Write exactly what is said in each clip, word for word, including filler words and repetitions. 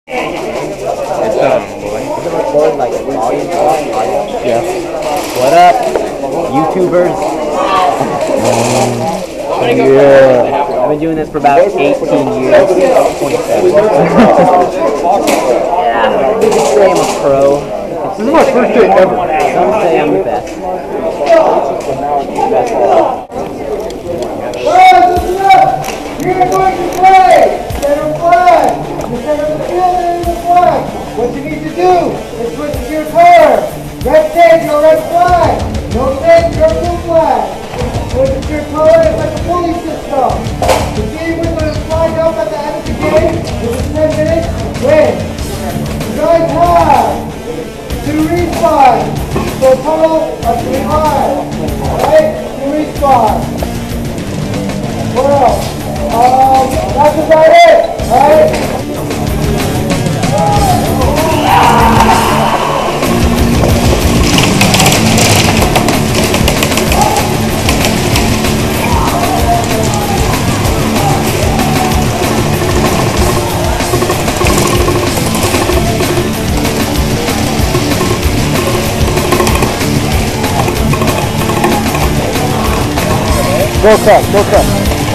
It's um, boy. Does it record like volume? Yeah. What up, YouTubers? Yeah. I've been doing this for about eighteen years. twenty-seven. Yeah. They say I'm a pro. This is my first day ever. Some say I'm the best. You're going to play! Center flag! The center of the field and the flag! What you need to do is switch to your color. Red stage, your red flag. No stage, your blue flag. Switch to your color, it's like a pulley system. The team with the flag up at the end of the game, within ten minutes, win. You guys have two respawns. So total of three lives. Alright? Two respawns. What else? Um, that's about it, right? Go cut, go cut.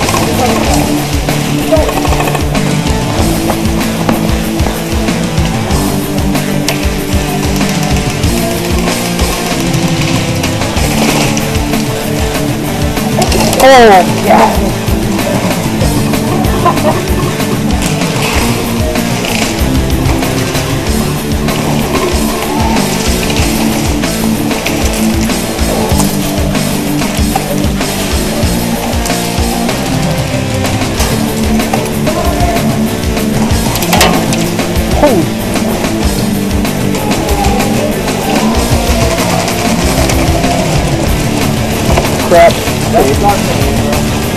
Oh, yeah. Crap. That's not me, bro.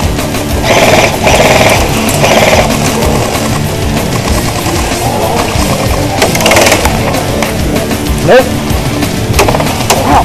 Nope. Ow.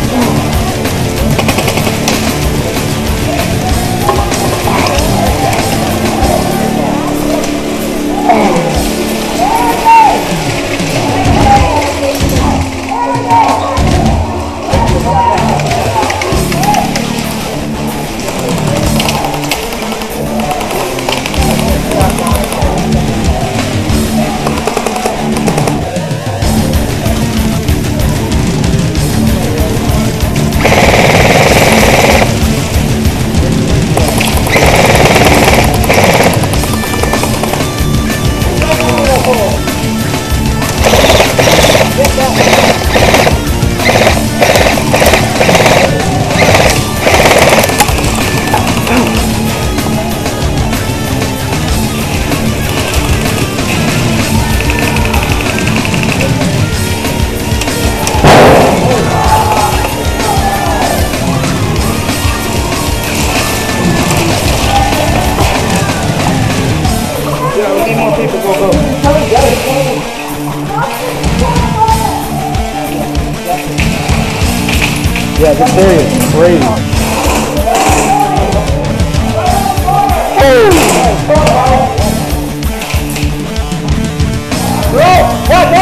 Yeah, this area is crazy. Oh! What?